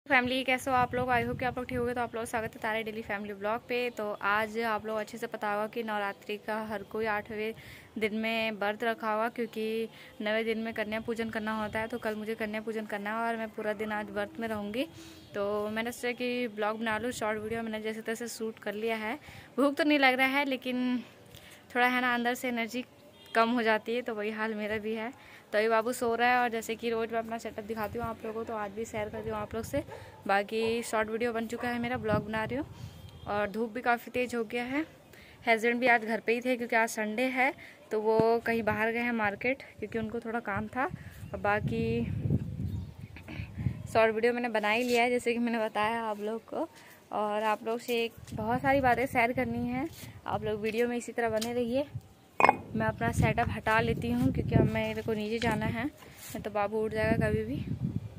Family कैसे हो आप लोग। आई होप कि आप लोग ठीक हो गए। तो आप लोग स्वागत है तारे डेली फैमिली ब्लॉग पे। तो आज आप लोग अच्छे से पता होगा कि नवरात्रि का हर कोई 8वें दिन में व्रत रखा होगा, क्योंकि 9वें दिन में कन्या पूजन करना होता है। तो कल मुझे कन्या पूजन करना है और मैं पूरा दिन आज व्रत में रहूँगी। तो मैंने सोचा कि ब्लॉग बना लूँ, शॉर्ट वीडियो मैंने जैसे तैसे शूट कर लिया है। भूख तो नहीं लग रहा है, लेकिन थोड़ा है ना अंदर से एनर्जी कम हो जाती है, तो वही हाल मेरा भी है। तो ये बाबू सो रहा है और जैसे कि रोज़ मैं अपना सेटअप दिखाती हूँ आप लोगों को, तो आज भी शेयर करती हूँ आप लोग से। बाकी शॉर्ट वीडियो बन चुका है मेरा, ब्लॉग बना रही हूँ। और धूप भी काफ़ी तेज़ हो गया है। हस्बैंड भी आज घर पे ही थे, क्योंकि आज संडे है। तो वो कहीं बाहर गए हैं मार्केट, क्योंकि उनको थोड़ा काम था। और बाकी शॉर्ट वीडियो मैंने बना ही लिया है, जैसे कि मैंने बताया आप लोग को। और आप लोग से एक बहुत सारी बातें शेयर करनी है। आप लोग वीडियो में इसी तरह बने रहिए। मैं अपना सेटअप हटा लेती हूँ, क्योंकि अब मेरे को नीचे जाना है, नहीं तो बाबू उठ जाएगा कभी भी।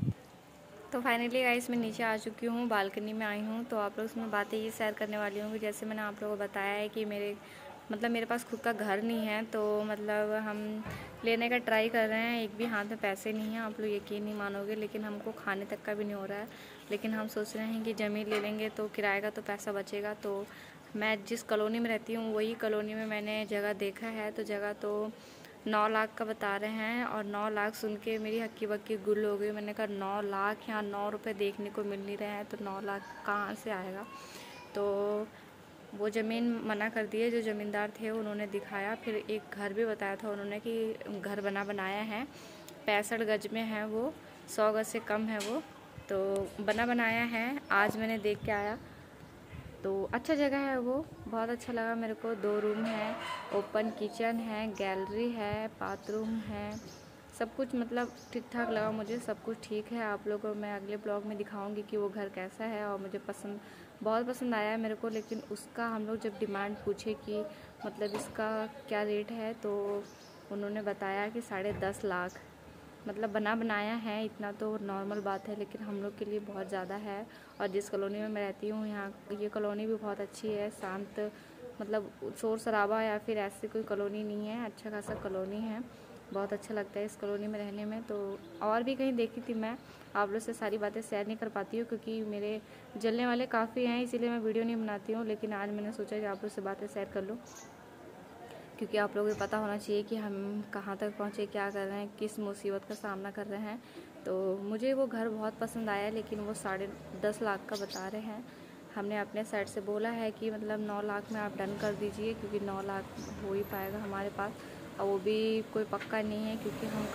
तो फाइनली गाइस मैं नीचे आ चुकी हूँ, बालकनी में आई हूँ। तो आप लोग से मैं बातें ये शेयर करने वाली हूँ कि जैसे मैंने आप लोगों को बताया है कि मेरे पास खुद का घर नहीं है। तो मतलब हम लेने का ट्राई कर रहे हैं, एक भी हाथ में पैसे नहीं हैं। आप लोग यकीन नहीं मानोगे, लेकिन हमको खाने तक का भी नहीं हो रहा है। लेकिन हम सोच रहे हैं कि ज़मीन ले लेंगे तो किराए का तो पैसा बचेगा। तो मैं जिस कॉलोनी में रहती हूँ वही कॉलोनी में मैंने जगह देखा है। तो जगह तो 9 लाख का बता रहे हैं, और 9 लाख सुन के मेरी हक्की बक्की गुल हो गई। मैंने कहा 9 लाख, यहाँ 9 रुपये देखने को मिल नहीं रहे हैं, तो 9 लाख कहाँ से आएगा। तो वो ज़मीन मना कर दिए। जो ज़मींदार थे उन्होंने दिखाया, फिर एक घर भी बताया था उन्होंने कि घर बनाया है, 65 गज में है वो, 100 गज से कम है वो। तो बनाया है, आज मैंने देख के आया। तो अच्छा जगह है वो, बहुत अच्छा लगा मेरे को। 2 रूम है, ओपन किचन है, गैलरी है, बाथरूम है, सब कुछ मतलब ठीक ठाक लगा मुझे। सब कुछ ठीक है। आप लोगों को मैं अगले ब्लॉग में दिखाऊंगी कि वो घर कैसा है। और मुझे बहुत पसंद आया है मेरे को। लेकिन उसका हम लोग जब डिमांड पूछे कि मतलब इसका क्या रेट है, तो उन्होंने बताया कि 10.5 लाख। मतलब बनाया है, इतना तो नॉर्मल बात है, लेकिन हम लोग के लिए बहुत ज़्यादा है। और जिस कॉलोनी में मैं रहती हूँ, यहाँ ये कॉलोनी भी बहुत अच्छी है, शांत, मतलब शोर शराबा या फिर ऐसी कोई कॉलोनी नहीं है, अच्छा खासा कॉलोनी है। बहुत अच्छा लगता है इस कॉलोनी में रहने में। तो और भी कहीं देखी थी मैं, आप लोग से सारी बातें शेयर नहीं कर पाती हूँ, क्योंकि मेरे जलने वाले काफ़ी हैं, इसीलिए मैं वीडियो नहीं बनाती हूँ। लेकिन आज मैंने सोचा कि आप लोग से बातें शेयर कर लूँ, क्योंकि आप लोगों को पता होना चाहिए कि हम कहाँ तक पहुँचे, क्या कर रहे हैं, किस मुसीबत का सामना कर रहे हैं। तो मुझे वो घर बहुत पसंद आया, लेकिन वो 10.5 लाख का बता रहे हैं। हमने अपने साइड से बोला है कि मतलब 9 लाख में आप डन कर दीजिए, क्योंकि 9 लाख हो ही पाएगा हमारे पास। और वो भी कोई पक्का नहीं है, क्योंकि हम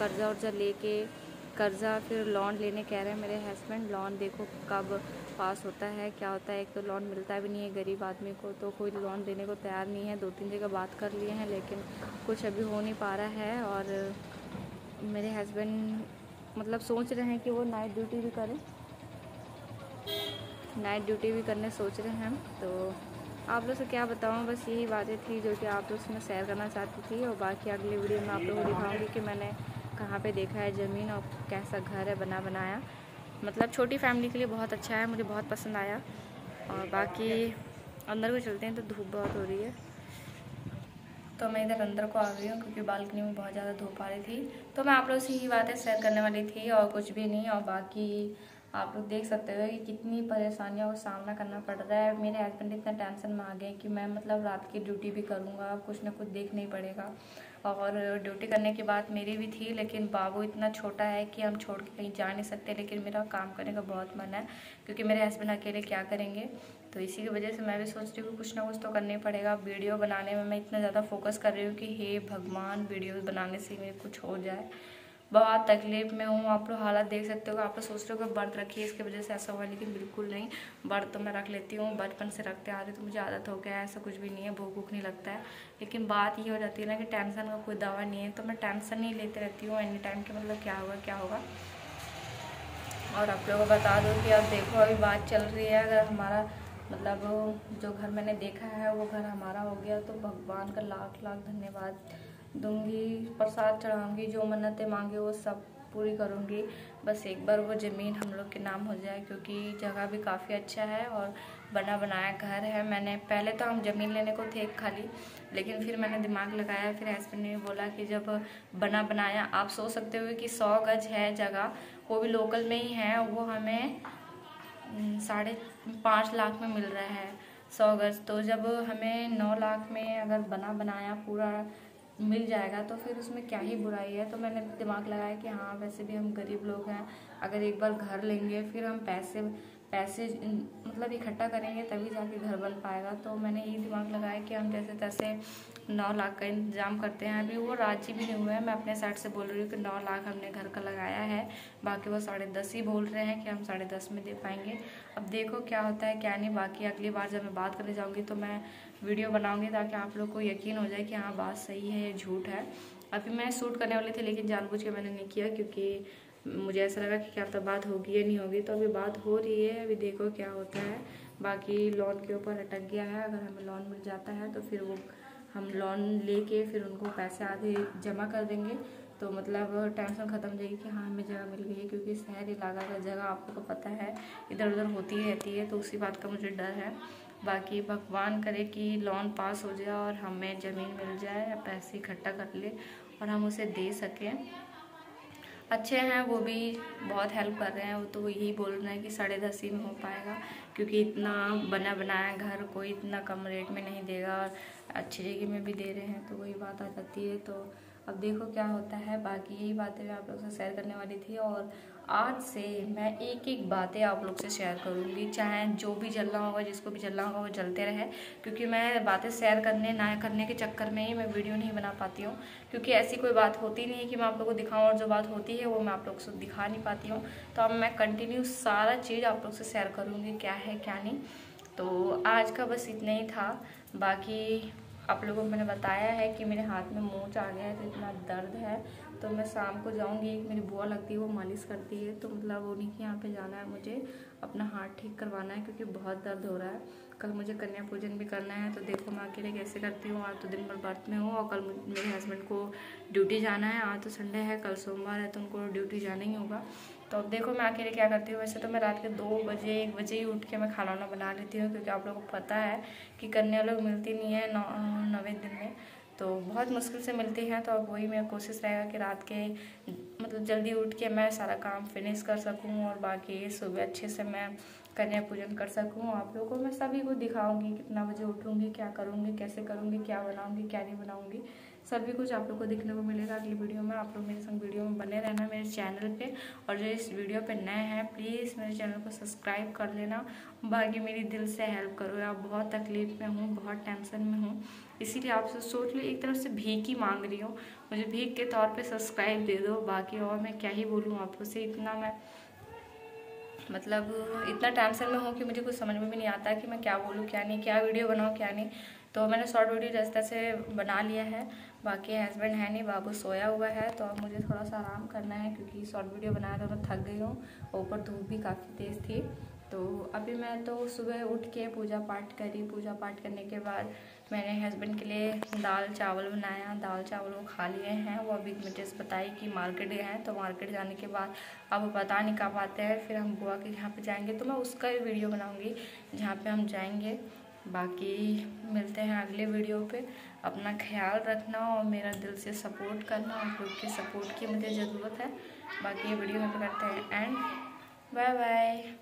कर्ज़ा फिर लोन लेने कह रहे हैं मेरे हस्बैंड। लोन देखो कब पास होता है, क्या होता है। एक तो लोन मिलता भी नहीं है गरीब आदमी को, तो कोई लोन देने को तैयार नहीं है। 2-3 जगह बात कर लिए हैं, लेकिन कुछ अभी हो नहीं पा रहा है। और मेरे हस्बैंड मतलब सोच रहे हैं कि वो नाइट ड्यूटी भी करने सोच रहे हैं। तो आप लोग से क्या बताऊँ, बस यही बातें थी जो कि आप लोग से मैं शेयर करना चाहती थी। और बाकी अगली वीडियो में आप लोगों को दिखाऊंगी कि मैंने कहाँ पे देखा है ज़मीन और कैसा घर है बनाया। मतलब छोटी फैमिली के लिए बहुत अच्छा है, मुझे बहुत पसंद आया। और बाकी अंदर को चलते हैं, तो धूप बहुत हो रही है, तो मैं इधर अंदर को आ गई हूँ, क्योंकि बालकनी में बहुत ज़्यादा धूप आ रही थी। तो मैं आप लोग से यही बातें शेयर करने वाली थी, और कुछ भी नहीं। और बाकी आप लोग देख सकते हो कि कितनी परेशानियों का सामना करना पड़ रहा है। मेरे हस्बैंड इतना टेंशन में आ गए कि मैं मतलब रात की ड्यूटी भी करूँगा, कुछ ना कुछ देखना ही पड़ेगा। और ड्यूटी करने की बात मेरी भी थी, लेकिन बाबू इतना छोटा है कि हम छोड़ के कहीं जा नहीं सकते। लेकिन मेरा काम करने का बहुत मन है, क्योंकि मेरे हस्बैंड अकेले क्या करेंगे। तो इसी की वजह से मैं भी सोच रही हूँ कुछ ना कुछ तो करना ही पड़ेगा। वीडियो बनाने में मैं इतना ज़्यादा फोकस कर रही हूँ कि हे भगवान, वीडियो बनाने से मेरे कुछ हो जाए। बहुत तकलीफ में हूँ, आप लोग हालत देख सकते हो। आप लोग सोच रहे हो कि व्रत रखिए इसकी वजह से ऐसा हुआ, लेकिन बिल्कुल नहीं। व्रत तो मैं रख लेती हूँ, बचपन से रखते आ रही, तो मुझे आदत हो गया है, ऐसा कुछ भी नहीं है, भूख नहीं लगता है। लेकिन बात ये हो जाती है ना कि टेंशन का कोई दवा नहीं है, तो मैं टेंशन नहीं लेते रहती हूँ एनी टाइम कि मतलब क्या होगा। और आप लोगों को बता दो कि अब देखो अभी बात चल रही है, अगर हमारा मतलब जो घर मैंने देखा है वो घर हमारा हो गया, तो भगवान का लाख लाख धन्यवाद दूंगी, प्रसाद चढ़ाऊंगी, जो मन्नतें मांगे वो सब पूरी करूंगी। बस एक बार वो ज़मीन हम लोग के नाम हो जाए, क्योंकि जगह भी काफ़ी अच्छा है और बनाया घर है। मैंने पहले तो हम ज़मीन लेने को थे खाली, लेकिन फिर मैंने दिमाग लगाया, फिर हस्बैंड ने बोला कि जब बनाया, आप सोच सकते हो कि 100 गज है जगह, वो भी लोकल में ही है, वो हमें 5.5 लाख में मिल रहा है 100 गज। तो जब हमें 9 लाख में अगर बनाया पूरा मिल जाएगा तो फिर उसमें क्या ही बुराई है। तो मैंने दिमाग लगाया कि हाँ वैसे भी हम गरीब लोग हैं, अगर एक बार घर लेंगे फिर हम पैसे मतलब इकट्ठा करेंगे तभी जाके घर बन पाएगा। तो मैंने यही दिमाग लगाया कि हम जैसे तैसे 9 लाख का इंतजाम करते हैं। अभी वो राजी भी नहीं हुआ है, मैं अपने साइड से बोल रही हूँ कि 9 लाख हमने घर का लगाया है, बाकी वो 10.5 ही बोल रहे हैं कि हम 10.5 में दे पाएंगे। अब देखो क्या होता है क्या नहीं। बाकी अगली बार जब मैं बात करने जाऊँगी तो मैं वीडियो बनाऊँगी ताकि आप लोग को यकीन हो जाए कि हाँ बात सही है या झूठ है। अभी मैं शूट करने वाली थी लेकिन जानबूझ के मैंने नहीं किया क्योंकि मुझे ऐसा लगा कि क्या पता बात होगी या नहीं होगी। तो अभी बात हो रही है, अभी देखो क्या होता है। बाकी लोन के ऊपर अटक गया है, अगर हमें लोन मिल जाता है तो फिर वो हम लोन लेके फिर उनको पैसे आधे जमा कर देंगे। तो मतलब टेंशन ख़त्म हो जाएगी कि हाँ हमें जगह मिल गई है, क्योंकि शहर इलाका का जगह आप लोग को पता है इधर उधर होती रहती है, तो उसी बात का मुझे डर है। बाकी भगवान करे कि लोन पास हो जाए और हमें ज़मीन मिल जाए या पैसे इकट्ठा कर ले और हम उसे दे सकें। अच्छे हैं वो भी, बहुत हेल्प कर रहे हैं। वो तो यही बोल रहे हैं कि 10.5 ही में हो पाएगा, क्योंकि इतना बना बनाया घर कोई इतना कम रेट में नहीं देगा और अच्छी जगह में भी दे रहे हैं, तो वही बात आ जाती है। तो अब देखो क्या होता है। बाकी यही बातें मैं आप लोग से शेयर करने वाली थी और आज से मैं एक एक बातें आप लोग से शेयर करूँगी, चाहे जो भी जलना होगा, जिसको भी जलना होगा वो जलते रहे, क्योंकि मैं बातें शेयर करने ना करने के चक्कर में ही मैं वीडियो नहीं बना पाती हूँ, क्योंकि ऐसी कोई बात होती नहीं है कि मैं आप लोग को दिखाऊँ, और जो बात होती है वो मैं आप लोग से दिखा नहीं पाती हूँ। तो अब मैं कंटिन्यू सारा चीज़ आप लोग से शेयर करूँगी, क्या है क्या नहीं। तो आज का बस इतना ही था। बाकी आप लोगों को मैंने बताया है कि मेरे हाथ में मोच आ गया है तो इतना दर्द है। तो मैं शाम को जाऊंगी, एक मेरी बुआ लगती है वो मालिश करती है, तो मतलब उन्हीं के यहाँ पे जाना है मुझे, अपना हाथ ठीक करवाना है क्योंकि बहुत दर्द हो रहा है। कल मुझे कन्या पूजन भी करना है, तो देखो मैं अकेले कैसे करती हूँ। आज तो दिन भर व्रत में हूँ और कल मेरे हस्बैंड को ड्यूटी जाना है। आज तो संडे है, कल सोमवार है, तो उनको ड्यूटी जाना ही होगा। तो अब देखो मैं अकेले क्या करती हूँ। वैसे तो मैं रात के 2 बजे 1 बजे ही उठ के मैं खाना वाना बना लेती हूँ, क्योंकि आप लोगों को पता है कि कन्या लोग मिलती नहीं है 9वें दिन में, तो बहुत मुश्किल से मिलती हैं। तो अब वही मेरा कोशिश रहेगा कि रात के मतलब जल्दी उठ के मैं सारा काम फिनिश कर सकूं और बाकी सुबह अच्छे से मैं कन्या पूजन कर सकूं। आप लोगों को मैं सभी को दिखाऊंगी, कितना बजे उठूंगी, क्या करूंगी, कैसे करूंगी, क्या बनाऊंगी, क्या नहीं बनाऊंगी, सभी कुछ आप लोग को देखने को मिलेगा अगली वीडियो में। आप लोग मेरे संग वीडियो में बने रहना मेरे चैनल पे, और जो इस वीडियो पे नए हैं प्लीज़ मेरे चैनल को सब्सक्राइब कर लेना। बाकी मेरी दिल से हेल्प करो यार, बहुत तकलीफ में हूँ, बहुत टेंशन में हूँ, इसीलिए आपसे सोच लो एक तरफ से भीख ही मांग रही हूँ, मुझे भीख के तौर पे सब्सक्राइब दे दो। बाकी और मैं क्या ही बोलूँ आपको से, इतना मैं मतलब इतना टेंशन में हूँ कि मुझे कुछ समझ में भी नहीं आता कि मैं क्या बोलूँ क्या नहीं, क्या वीडियो बनाऊँ क्या नहीं। तो मैंने शॉर्ट वीडियो जैसे से बना लिया है। बाकी हस्बैंड है नहीं, बाबू सोया हुआ है, तो अब मुझे थोड़ा सा आराम करना है क्योंकि शॉर्ट वीडियो बनाया तो मैं थक गई हूँ, ऊपर धूप भी काफ़ी तेज़ थी। तो अभी मैं तो सुबह उठ के पूजा पाठ करी, पूजा पाठ करने के बाद मैंने हस्बैंड के लिए दाल चावल बनाया, दाल चावल वो खा लिए हैं। वो अभी मुझे बताई कि मार्केट गए हैं, तो मार्केट जाने के बाद अब पता नहीं कब आते हैं, फिर हम बुआ के यहाँ पे जाएंगे, तो मैं उसका भी वीडियो बनाऊंगी जहाँ पे हम जाएंगे। बाकी मिलते हैं अगले वीडियो पे, अपना ख्याल रखना और मेरा दिल से सपोर्ट करना, आप लोग के सपोर्ट की मुझे ज़रूरत है। बाकी ये वीडियो में करते हैं एंड बाय बाय।